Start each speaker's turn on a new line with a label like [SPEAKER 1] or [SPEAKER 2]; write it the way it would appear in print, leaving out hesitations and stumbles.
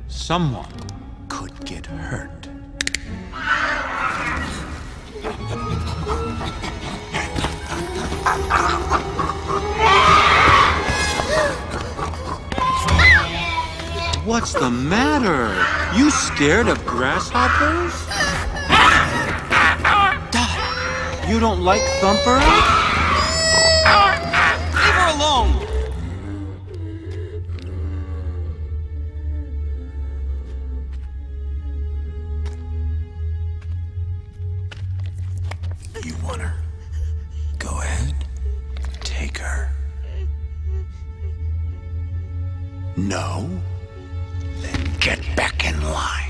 [SPEAKER 1] someone could get hurt. What's the matter? You scared of grasshoppers? Dot, you don't like Thumper?
[SPEAKER 2] Leave her alone!
[SPEAKER 1] You want her? Go ahead. Take her. No? Then get back in line.